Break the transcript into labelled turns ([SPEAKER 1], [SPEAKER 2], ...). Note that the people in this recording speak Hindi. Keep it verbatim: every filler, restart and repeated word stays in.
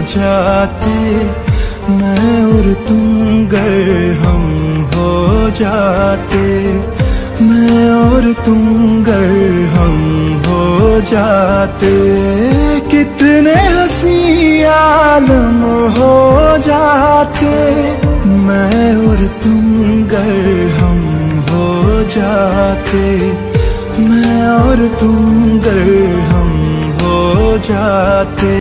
[SPEAKER 1] जाते, मैं और तुम गर हम हो जाते, मैं और तुम गर हम हो जाते, कितने हंसी आलम हो जाते, मैं और तुम गर हम हो जाते, मैं और तुम गर हम हो जाते।